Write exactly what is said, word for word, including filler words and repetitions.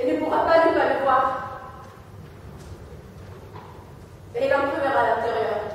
et ne pourra pas ne pas le voir. Et l'homme verra à l'intérieur.